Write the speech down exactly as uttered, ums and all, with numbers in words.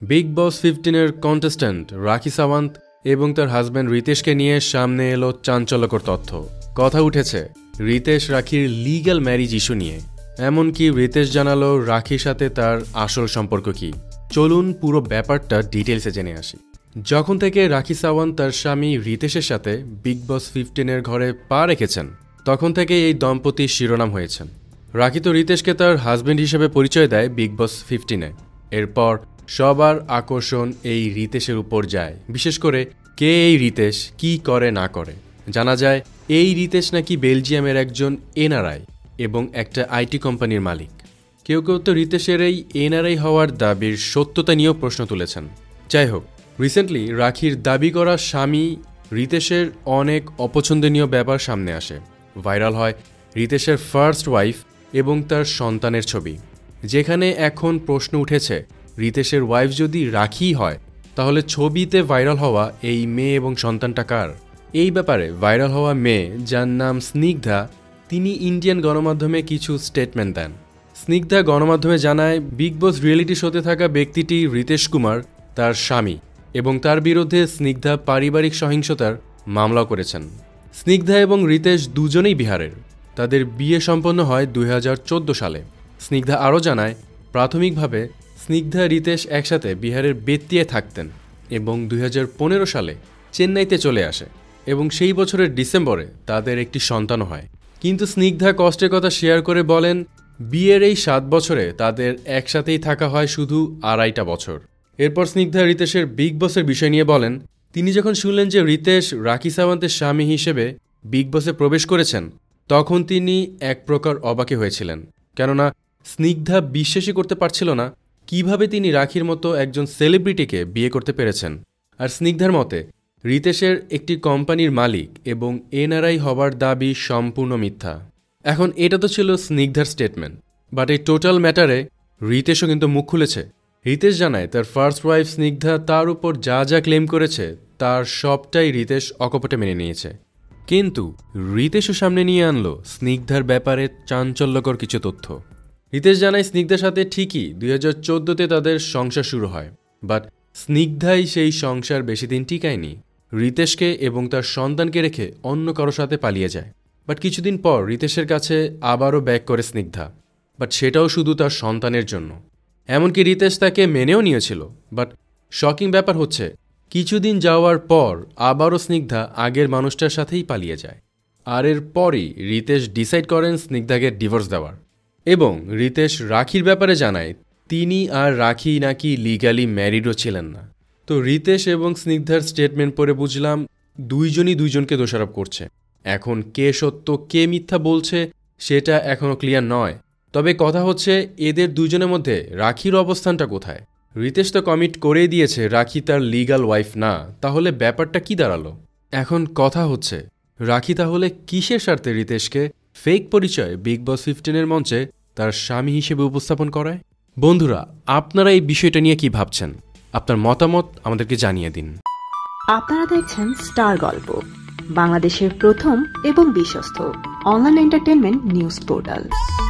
Big বস ফিফটিনের contestant রাখি সাওয়ান্ত এবং তার হাজব্যান্ড রিতেশকে নিয়ে সামনে এলো চাঞ্চল্যকর তথ্য। কথা উঠেছে রিতেশ রাখির লিগ্যাল ম্যারিজ ইস্যু নিয়ে। এমনকি রিতেশ জানালো রাখির সাথে তার আসল সম্পর্ক কি। চলুন পুরো ব্যাপারটা ডিটেলসে জেনে আসি। যখন থেকে রাখি সাওয়ান্ত তার স্বামী রিতেশের সাথে বিগ বস ফিফটিনের ঘরে পা রেখেছেন তখন থেকে এই দম্পতি শিরোনাম হয়েছেন। রাখি তো রিতেশকে তার হাজব্যান্ড হিসেবে পরিচয় দেয় বিগ বস ফিফটিনে। এরপর সবার আকর্ষণ এই রিতেশের উপর যায়, বিশেষ করে কে এই রিতেশ, কি করে না করে। জানা যায় এই রিতেশ নাকি বেলজিয়ামের একজন এনআরআই এবং একটা আইটি কোম্পানির মালিক। কেউ কেউ তো রিতেশের এই এনআরআই হওয়ার দাবির সত্যতা নিয়েও প্রশ্ন তুলেছেন। যাই হোক, রিসেন্টলি রাখির দাবি করা স্বামী রিতেশের অনেক অপছন্দনীয় ব্যাপার সামনে আসে। ভাইরাল হয় রিতেশের ফার্স্ট ওয়াইফ এবং তার সন্তানের ছবি, যেখানে এখন প্রশ্ন উঠেছে রিতেশের ওয়াইফ যদি রাখি হয় তাহলে ছবিতে ভাইরাল হওয়া এই মেয়ে এবং সন্তানটা কার? এই ব্যাপারে ভাইরাল হওয়া মেয়ে, যার নাম স্নিগ্ধা, তিনি ইন্ডিয়ান গণমাধ্যমে কিছু স্টেটমেন্ট দেন। স্নিগ্ধা গণমাধ্যমে জানায় বিগ বস রিয়েলিটি শোতে থাকা ব্যক্তিটি রিতেশ কুমার তার স্বামী এবং তার বিরুদ্ধে স্নিগ্ধা পারিবারিক সহিংসতার মামলা করেছেন। স্নিগ্ধা এবং রিতেশ দুজনেই বিহারের। তাদের বিয়ে সম্পন্ন হয় দুই হাজার চোদ্দো সালে। স্নিগ্ধা আরও জানায় প্রাথমিকভাবে স্নিগ্ধা রিতেশ একসাথে বিহারের বেত্তিয়ে থাকতেন এবং দুই হাজার পনেরো সালে চেন্নাইতে চলে আসে এবং সেই বছরের ডিসেম্বরে তাদের একটি সন্তানও হয়। কিন্তু স্নিগ্ধা কষ্টের কথা শেয়ার করে বলেন বিয়ের এই সাত বছরে তাদের একসাথেই থাকা হয় শুধু আড়াইটা বছর। এরপর স্নিগ্ধা রিতেশের বিগ বসের বিষয় নিয়ে বলেন, তিনি যখন শুনলেন যে রিতেশ রাখি সাওয়ান্তের স্বামী হিসেবে বিগ বসে প্রবেশ করেছেন তখন তিনি এক প্রকার অবাকে হয়েছিলেন, কেননা স্নিগ্ধা বিশ্বাসই করতে পারছিল না কিভাবে তিনি রাখির মতো একজন সেলিব্রিটিকে বিয়ে করতে পেরেছেন। আর স্নিগ্ধার মতে রিতেশের একটি কোম্পানির মালিক এবং এনআরআই হবার দাবি সম্পূর্ণ মিথ্যা। এখন এটা তো ছিল স্নিগ্ধার স্টেটমেন্ট, বাট এই টোটাল ম্যাটারে রিতেশও কিন্তু মুখ খুলেছে। রিতেশ জানায় তার ফার্স্ট ওয়াইফ স্নিগ্ধা তার উপর যা যা ক্লেম করেছে তার সবটাই রিতেশ অকপটে মেনে নিয়েছে। কিন্তু রিতেশও সামনে নিয়ে আনলো স্নিগ্ধার ব্যাপারে চাঞ্চল্যকর কিছু তথ্য। রিতেশ জানায় স্নিগ্ধার সাথে ঠিকই দুই হাজার চোদ্দোতে তাদের সংসার শুরু হয়, বাট স্নিগ্ধাই সেই সংসার বেশি দিন টিকায়নি। রিতেশকে এবং তার সন্তানকে রেখে অন্য কারোর সাথে পালিয়ে যায়। বাট কিছুদিন পর রিতেশের কাছে আবারও ব্যাক করে স্নিগ্ধা, বাট সেটাও শুধু তার সন্তানের জন্য। এমনকি রিতেশ তাকে মেনেও নিয়েছিল। বাট শকিং ব্যাপার হচ্ছে কিছুদিন যাওয়ার পর আবারও স্নিগ্ধা আগের মানুষটার সাথেই পালিয়ে যায়। আর এর পরই রিতেশ ডিসাইড করেন স্নিগ্ধাকে ডিভোর্স দেওয়ার। এবং রিতেশ রাখির ব্যাপারে জানায় তিনি আর রাখি নাকি লিগালি ম্যারিডও ছিলেন না। তো রিতেশ এবং স্নিগ্ধার স্টেটমেন্ট পড়ে বুঝলাম দুইজনই দুইজনকে দোষারোপ করছে। এখন কে সত্য কে মিথ্যা বলছে সেটা এখনও ক্লিয়ার নয়। তবে কথা হচ্ছে এদের দুজনের মধ্যে রাখির অবস্থানটা কোথায়? রিতেশ তো কমিট করেই দিয়েছে রাখি তার লিগাল ওয়াইফ না, তাহলে ব্যাপারটা কি দাঁড়ালো? এখন কথা হচ্ছে রাখি তাহলে কিসের স্বার্থে রিতেশকে ফেক পরিচয় বিগ বস ফিফটিনের মঞ্চে তার স্বামী হিসেবে উপস্থাপন করায়? বন্ধুরা, আপনারা এই বিষয়টা নিয়ে কি ভাবছেন? আপনার মতামত আমাদেরকে জানিয়ে দিন। আপনারা দেখছেন স্টার গল্প, বাংলাদেশের প্রথম এবং বিশ্বস্ত অনলাইন এন্টারটেইনমেন্ট নিউজ পোর্টাল।